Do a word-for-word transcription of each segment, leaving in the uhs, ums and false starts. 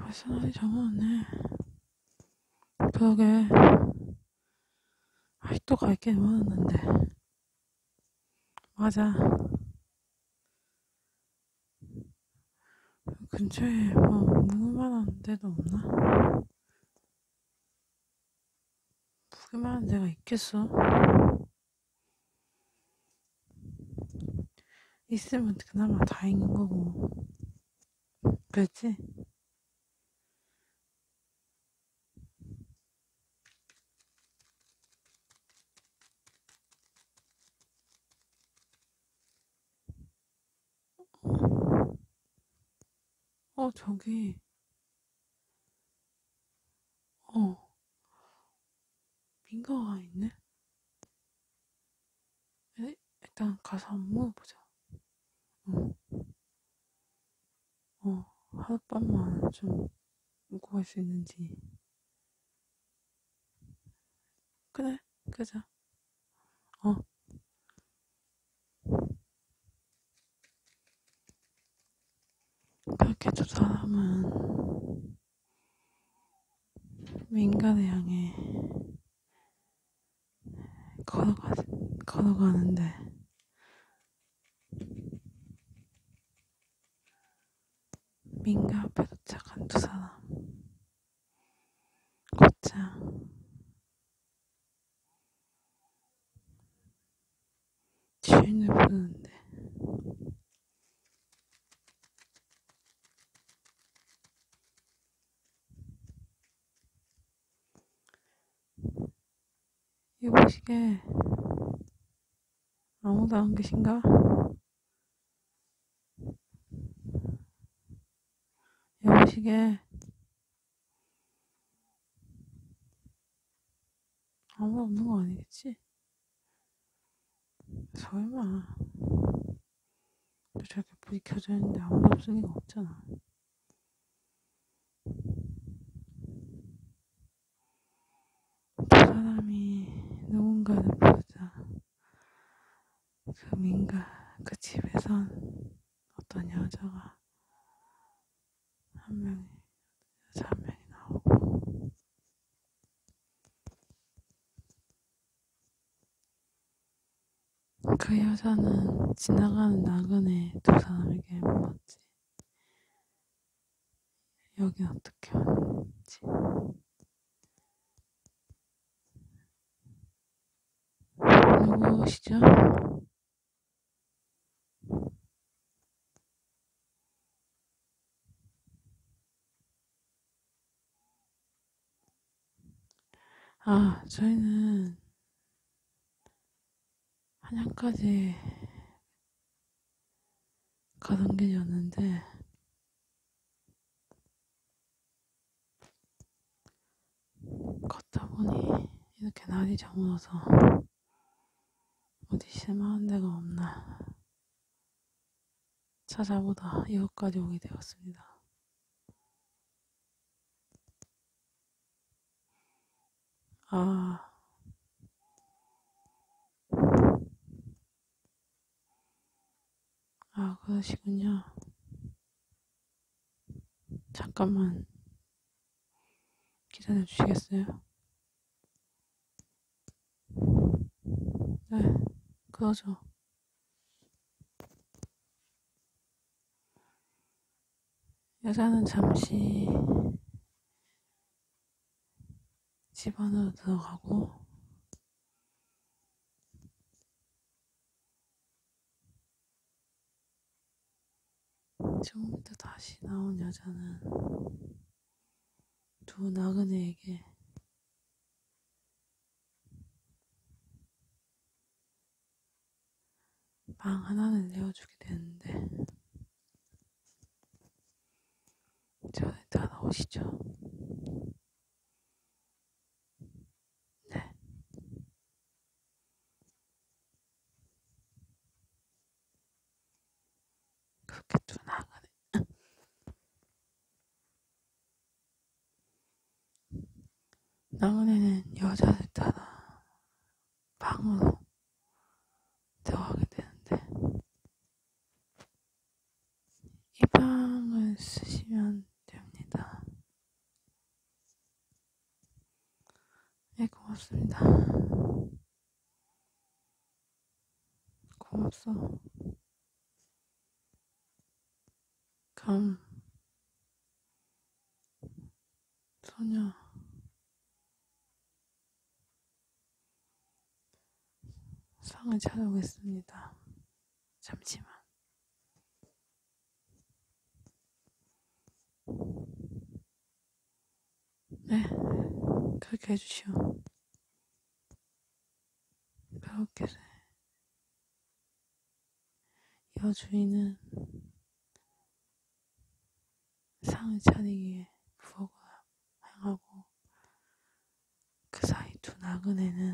벌써 날이 저물었네. 그러게. 아직도 갈 게 멀었는데. 맞아. 근처에 뭐 묵을만한 데도 없나? 묵을만한 데가 있겠어? 있으면 그나마 다행인 거고. 그렇지? 어, 저기, 어, 민가가 있네? 에? 일단 가서 한번 물어보자. 어, 어, 하룻밤만 좀 묵고 갈 수 있는지. 그래, 그자. 어, 그렇게 두 사람은 민가를 향해 걸어가, 걸어가는데, 민가 앞에 도착한 두 사람. 곧장 주인을 부르는데, 이보시게 아무도 안 계신가? 이보시게 아무도 없는 거 아니겠지? 설마 또 저렇게 불이 켜져 있는데 아무도 없을 리가 없잖아. 두 사람이 누군가를 부르자 그 민가 그 집에선 어떤 여자가 한 명이 여자 한 명이 나오고 그 여자는 지나가는 나그네 두 사람에게 물었지. 여긴 어떻게 왔는지. 누구시죠? 아, 저희는 한양까지 가던 길이었는데 걷다 보니 이렇게 날이 저물어서 어디 쓸만한 데가 없나 찾아보다 이곳까지 오게 되었습니다. 아, 아, 그러시군요. 잠깐만 기다려 주시겠어요? 네, 그러죠. 여자는 잠시 집 안으로 들어가고 조금 이따 다시 나온 여자는 두 나그네에게 방 하나를 내어주게 되는데 저를 따라오시죠. 네, 그렇게 두 나그네 나그네는 여자를 따라 방으로 들어가게 되는데 이 방을 쓰시면 됩니다. 고맙습니다. 고맙소. 그럼 소녀 상을 찾아오겠습니다. 잠시만. 네, 그렇게 해주시오. 그렇게 여주인은 상을 차리기 위해 부엌을 향하고 그 사이 두 나그네는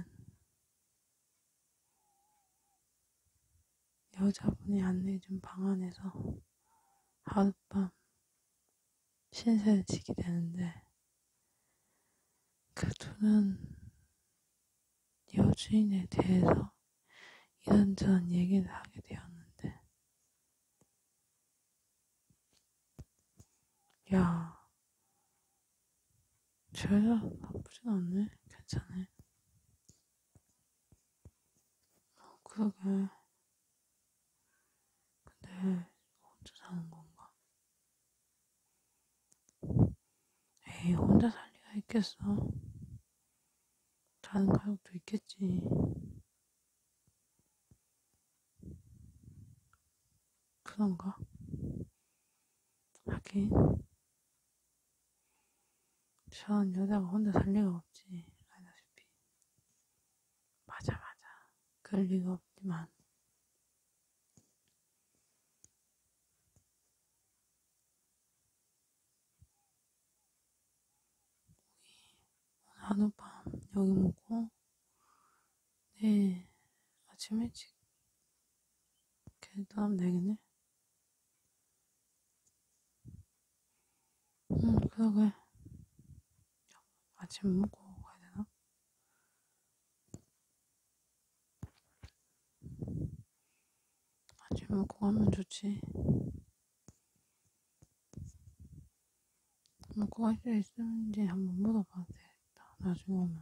여자분이 안내해준 방 안에서 하룻밤 신세를 지게 되는데 그 둘은 여주인에 대해서 이런저런 얘기를 하게 되었는데 야, 저 여자 나쁘진 않네. 괜찮네. 어, 그러게. 근데 혼자 사는 건가? 에이, 혼자 살 리가 있겠어. 다른 가족도 있겠지. 그런가? 하긴 저런 여자가 혼자 살 리가 없지. 알다시피. 맞아 맞아. 그럴 리가 없지만 하룻밤 여기 묵고 내일 아침 일찍 걔도 되겠네. 응, 그러게. 아침 먹고 가야 되나? 아침 먹고 가면 좋지. 먹고 갈 수 있는지 한번 물어봐야 되겠다. 나중에 오면.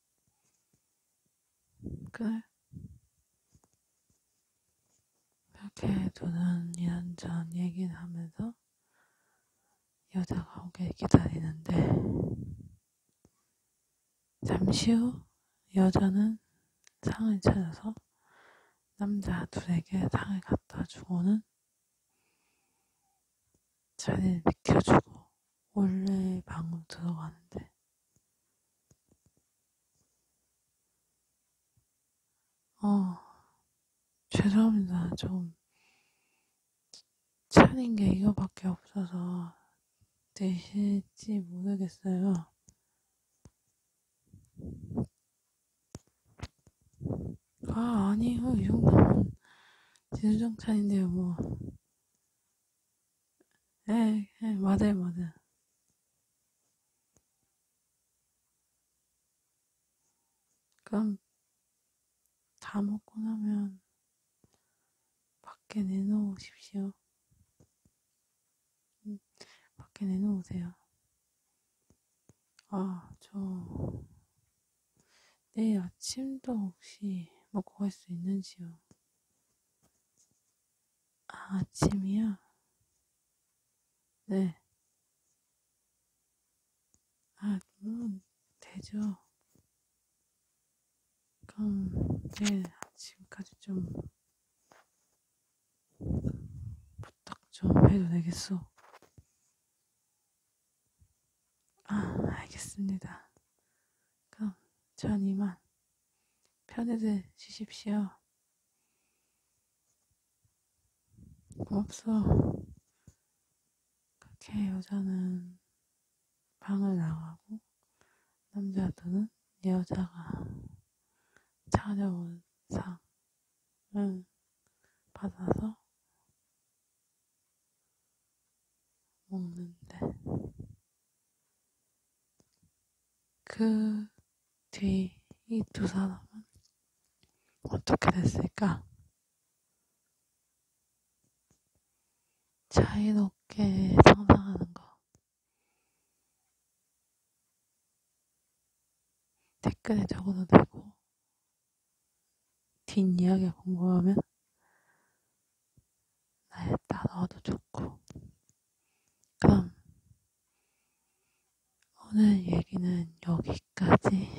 그래. 그렇게 둘은 이런저런 얘기를 하면서 여자가 오길 기다리는데 잠시 후 여자는 상을 차려서 남자 둘에게 상을 갖다 주고는 자리를 비켜주고 원래 방으로 들어가는데 어 죄송합니다. 좀 차린 게 이거밖에 없어서 되실지 모르겠어요. 아 아니요 이 정도면 지수정찬인데요 뭐. 에, 에 맞아요 맞아요. 그럼 다 먹고 나면 밖에 내놓으십시오. 음, 밖에 내놓으세요. 아, 저 내일 아침도 혹시 먹고 갈 수 있는지요? 아, 아침이요? 네. 아, 물론 되죠. 그럼 내일 아침까지 좀 부탁 좀 해도 되겠소? 아, 알겠습니다. 그럼 전 이만 편히들 쉬십시오. 고맙소. 그렇게 여자는 방을 나가고 남자들은 여자가 차려온 상을 받아서 먹는데 그 뒤 이 두 사람은 어떻게 됐을까? 자유롭게 상상하는 거 댓글에 적어도 되고, 뒷이야기가 궁금하면 나에다 넣어도 좋고. 그럼 오늘 얘기는 여기까지.